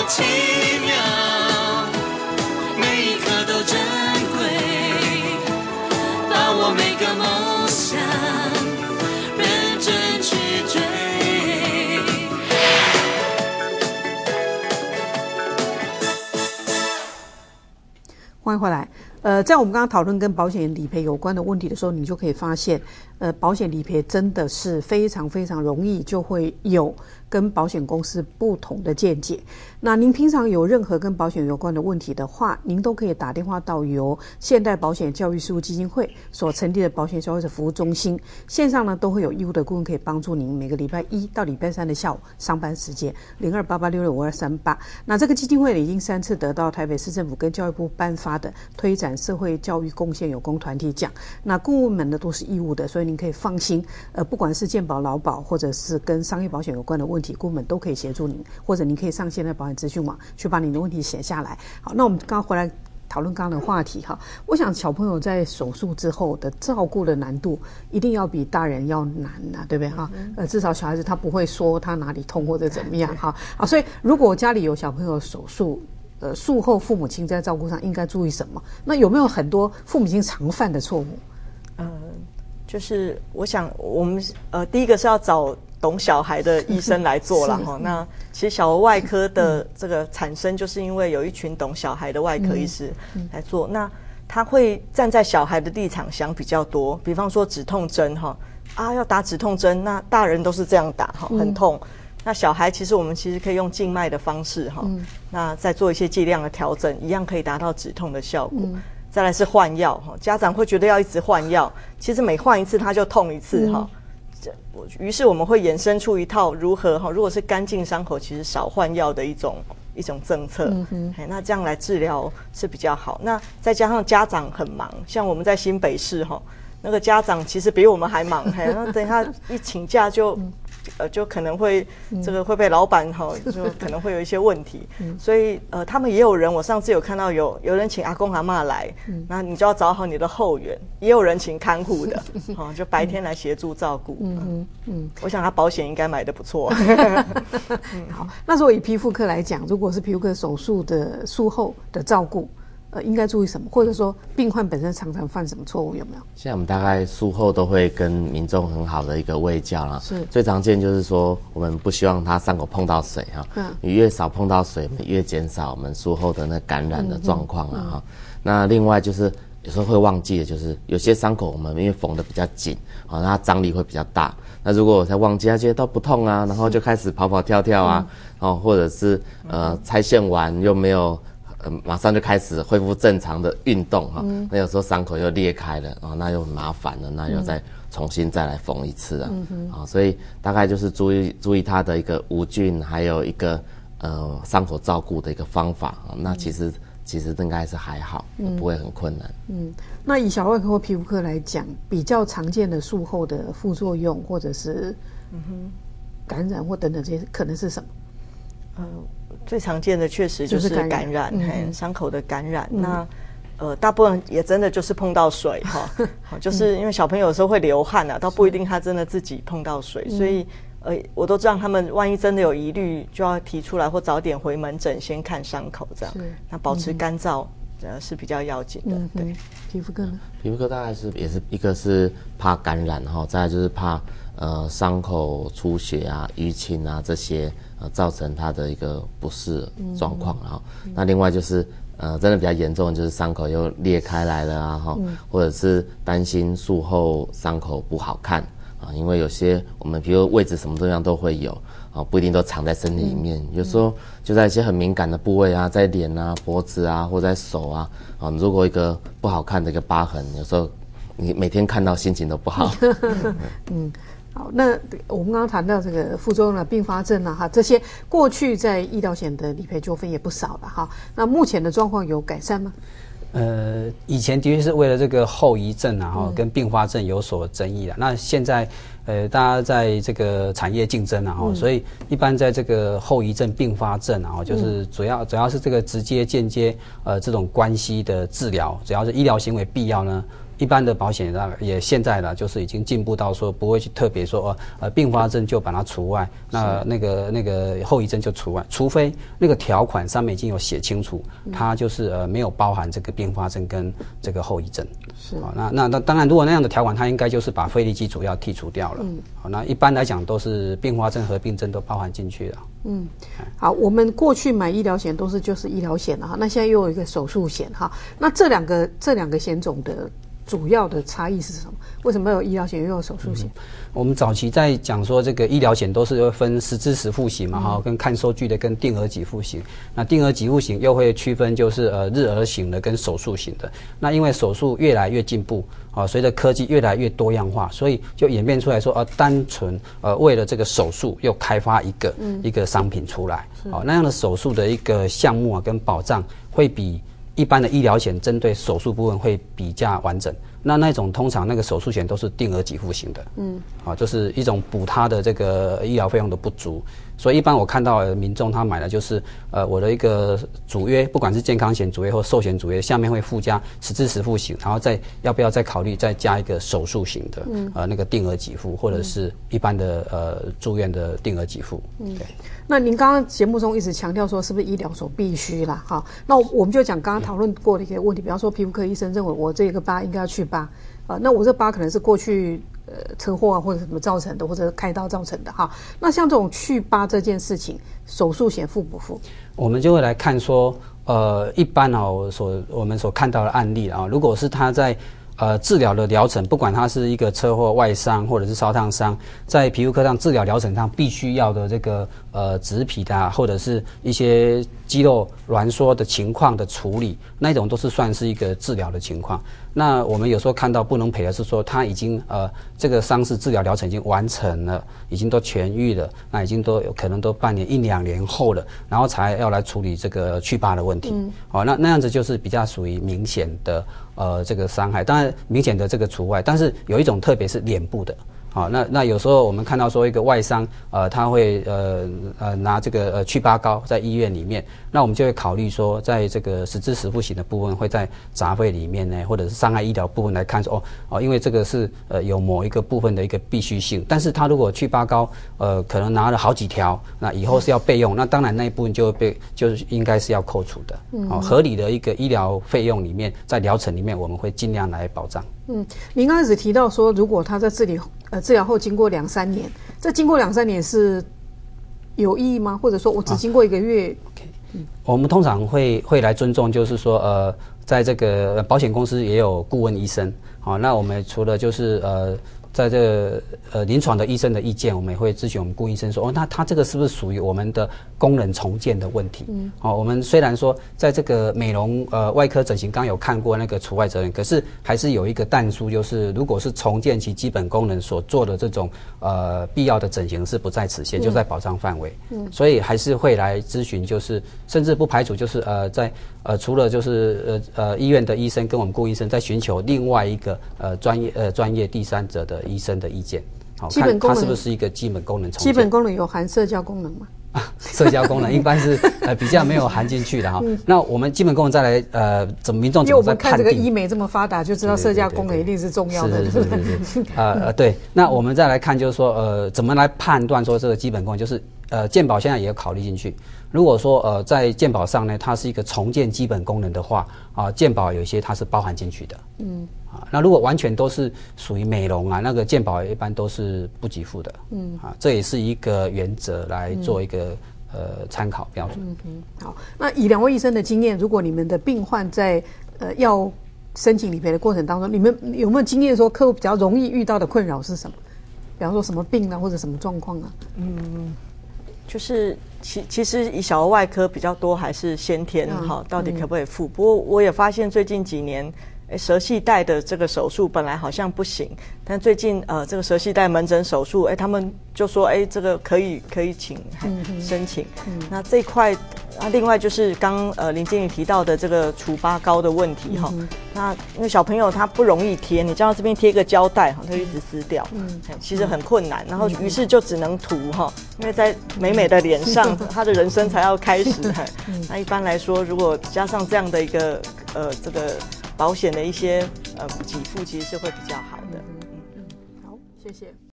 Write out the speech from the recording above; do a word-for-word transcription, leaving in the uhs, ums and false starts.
奇妙，每一刻都珍贵，把握每个梦想，认真去追。 欢迎回来。呃，在我们刚刚讨论跟保险理赔有关的问题的时候，你就可以发现，呃，保险理赔真的是非常非常容易就会有跟保险公司不同的见解。那您平常有任何跟保险有关的问题的话，您都可以打电话到由现代保险教育事务基金会所成立的保险消费者服务中心，线上呢都会有义务的顾问可以帮助您。每个礼拜一到礼拜三的下午上班时间，零二八八六六五二三八。那这个基金会已经三次得到台北市政府跟教育部颁发的推展社会教育贡献有功团体奖。那顾问们呢都是义务的，所以您可以放心。呃，不管是健保、劳保，或者是跟商业保险有关的问题，顾问们都可以协助您，或者您可以上现代保险资讯网去把您的问题写下来。好，那我们刚刚回来讨论刚刚的话题哈，我想小朋友在手术之后的照顾的难度一定要比大人要难啊，对不对哈？呃，至少小孩子他不会说他哪里痛或者怎么样哈。好，所以如果家里有小朋友手术，呃，术后父母亲在照顾上应该注意什么？那有没有很多父母亲常犯的错误？ 嗯，就是我想我们呃，第一个是要找懂小孩的医生来做啦哈。那其实小儿外科的这个产生，就是因为有一群懂小孩的外科医师来做。嗯嗯、那他会站在小孩的立场想比较多，比方说止痛针哈啊，要打止痛针，那大人都是这样打哈，很痛。嗯那小孩其实我们其实可以用静脉的方式哈，嗯、那再做一些剂量的调整，一样可以达到止痛的效果。嗯、再来是换药哈，家长会觉得要一直换药，其实每换一次他就痛一次哈。嗯、于是我们会衍生出一套如何哈，如果是干净伤口，其实少换药的一种一种政策。嗯哼，那这样来治疗是比较好。那再加上家长很忙，像我们在新北市哈，那个家长其实比我们还忙，嘿，那等一下一请假就。嗯呃，就可能会这个会被老板哈，就可能会有一些问题，嗯、所以呃，他们也有人，我上次有看到有有人请阿公阿嬷来，嗯、那你就要找好你的后援，也有人请看护的，哦，就白天来协助照顾。嗯嗯嗯，我想他保险应该买得不错。 嗯、好，那如果以皮肤科来讲，如果是皮肤科手术的术后的照顾。呃，应该注意什么？或者说，病患本身常常犯什么错误？有没有？ 现在我们大概术后都会跟民众很好的一个卫教啦。 是。 最常见就是说，我们不希望他伤口碰到水哈。嗯。你越少碰到水，我们越减少我们术后的那感染的状况啊哈。嗯、那另外就是有时候会忘记的，就是有些伤口我们因为缝得比较紧啊，那它张力会比较大。那如果我在忘记，他觉得都不痛啊，然后就开始跑跑跳跳啊，嗯、哦，或者是呃拆线完又没有。呃，马上就开始恢复正常的运动哈，嗯、那有时候伤口又裂开了啊，那又很麻烦了，那又再重新再来缝一次啊，嗯、啊，所以大概就是注意注意它的一个无菌，还有一个呃伤口照顾的一个方法啊，那其实、嗯、其实应该是还好，嗯、不会很困难。嗯， 那以小儿外科或皮肤科来讲，比较常见的术后的副作用或者是嗯哼感染或等等这些，可能是什么？ 嗯。最常见的确实就是感染，嗯、伤口的感染。嗯、那呃，大部分也真的就是碰到水哈，好，就是因为小朋友有时候会流汗啊，倒不一定他真的自己碰到水，所以呃，我都让他们万一真的有疑虑，就要提出来或早点回门诊先看伤口，这样，那保持干燥。呃是比较要紧的，嗯、对。 皮肤科呢？ 皮肤科大概是也是一个是怕感染哈，再来就是怕呃伤口出血啊、淤青啊这些呃造成它的一个不适状况，然后、嗯、那另外就是呃真的比较严重的就是伤口又裂开来了啊哈，嗯、或者是担心术后伤口不好看啊，因为有些我们比如位置什么东西都会有。啊，不一定都藏在身体里面，嗯、有时候就在一些很敏感的部位啊，在脸啊、脖子啊，或在手啊，啊，如果一个不好看的一个疤痕，有时候你每天看到心情都不好。 嗯，好，那我们刚刚谈到这个副作用啊、并发症啊，哈，这些过去在医疗险的理赔纠纷也不少了哈。那目前的状况有改善吗？ 呃，以前的确是为了这个后遗症啊，哈、嗯，跟并发症有所争议了。那现在，呃，大家在这个产业竞争啊，哈、嗯，所以一般在这个后遗症、并发症啊，就是主要、嗯、主要是这个直接、间接呃这种关系的治疗，只要是医疗行为必要呢， 一般的保险呢也现在呢就是已经进步到说不会去特别说呃并发症就把它除外，那那个那个后遗症就除外，除非那个条款上面已经有写清楚，它就是呃没有包含这个并发症跟这个后遗症。是啊，那那那当然，如果那样的条款，它应该就是把非利基主要剔除掉了。嗯，好，那一般来讲都是并发症、合并症都包含进去了。 嗯，好，我们过去买医疗险都是就是医疗险了哈，那现在又有一个手术险哈，那这两个这两个险种的主要的差异是什么？为什么有医疗险又有手术险？ 嗯，我们早期在讲说这个医疗险都是会分实支实付型嘛哈，嗯，跟看收据的跟定额给付型。那定额给付型又会区分就是呃日额型的跟手术型的。那因为手术越来越进步啊，随着科技越来越多样化，所以就演变出来说呃单纯呃为了这个手术又开发一个，嗯，一个商品出来。好，那样的手术的一个项目啊跟保障会比一般的医疗险针对手术部分会比较完整。那那种通常那个手术险都是定额给付型的，嗯，啊，就是一种补他的这个医疗费用的不足，所以一般我看到民众他买的就是呃我的一个主约，不管是健康险主约或寿险主约，下面会附加实支实付型，然后再要不要再考虑再加一个手术型的，嗯，呃那个定额给付或者是一般的呃住院的定额给付，嗯，对。 那您刚刚节目中一直强调说是不是医疗所必须啦？哈，那我们就讲刚刚讨论过的一些问题，比方说皮肤科医生认为我这个疤应该要去疤，呃，那我这疤可能是过去呃车祸啊或者什么造成的，或者开刀造成的哈。那像这种去疤这件事情，手术险付不付？ 我们就会来看说，呃，一般哦所我们所看到的案例啊，如果是他在呃，治疗的疗程，不管它是一个车祸、外伤或者是烧烫伤，在皮肤科上治疗疗程上必须要的这个呃植皮的、啊，或者是一些肌肉挛缩的情况的处理，那种都是算是一个治疗的情况。那我们有时候看到不能赔的是说，他已经呃这个伤势治疗疗程已经完成了，已经都痊愈了，那已经都有可能都半年、一两年后了，然后才要来处理这个去疤的问题。嗯，好、哦，那那样子就是比较属于明显的呃这个伤害，当然明显的这个除外，但是有一种特别是脸部的。好，那那有时候我们看到说一个外伤，呃，他会呃呃拿这个呃去疤膏在医院里面，那我们就会考虑说，在这个实支实付型的部分会在杂费里面呢，或者是伤害医疗部分来看说，哦哦，因为这个是呃有某一个部分的一个必须性，但是他如果去疤膏，呃，可能拿了好几条，那以后是要备用，那当然那一部分就会被就是应该是要扣除的，嗯，好，合理的一个医疗费用里面，在疗程里面我们会尽量来保障。 嗯，您刚开始提到说，如果他在治理呃治疗后经过两三年，这经过两三年是有意义吗？或者说我只经过一个月？啊 okay. 嗯，我们通常会会来尊重，就是说呃，在这个保险公司也有顾问医生，好，那我们除了就是呃。在这个呃临床的医生的意见，我们也会咨询我们顾医生说，哦，那他这个是不是属于我们的功能重建的问题？嗯，好、哦，我们虽然说在这个美容呃外科整形刚有看过那个除外责任，可是还是有一个但书，就是如果是重建其基本功能所做的这种呃必要的整形是不在此限，嗯、就在保障范围。嗯，所以还是会来咨询，就是甚至不排除就是呃在呃除了就是呃呃医院的医生跟我们顾医生在寻求另外一个呃专业呃专业第三者的医生的意见，好，看它是不是一个基本功能重建。 基本功能有含社交功能吗？ 啊，社交功能一般是呃比较没有含进去的哈。嗯、那我们基本功能再来呃，怎么民众怎么在判定？ 因为我们看这个医美这么发达，就知道社交功能一定是重要的。 是是是是。呃呃，对。那我们再来看，就是说呃，怎么来判断说这个基本功能，就是呃，健保现在也有考虑进去。如果说呃在健保上呢，它是一个重建基本功能的话，啊，健保有一些它是包含进去的。嗯。啊，那如果完全都是属于美容啊，那个健保一般都是不给付的。嗯。啊，这也是一个原则来做一个、嗯、呃参考标准。 嗯哼。好，那以两位医生的经验，如果你们的病患在呃要申请理赔的过程当中，你们有没有经验说客户比较容易遇到的困扰是什么？比方说什么病啊，或者什么状况啊？ 嗯。就是其其实以小儿外科比较多，还是先天哈、嗯，到底可不可以付？嗯、不过我也发现最近几年，诶，舌系带的这个手术本来好像不行，但最近呃这个舌系带门诊手术，哎，他们就说哎这个可以可以请、嗯、申请。嗯、那这一块啊，另外就是刚呃林经理提到的这个除疤膏的问题哈、嗯，那因为小朋友他不容易贴，你叫他这边贴一个胶带哈，他就一直撕掉，嗯，其实很困难，然后于是就只能涂哈，因为在美美的脸上，他的人生才要开始。那一般来说，如果加上这样的一个呃这个保险的一些呃给付，其实是会比较好的。 嗯，好，谢谢。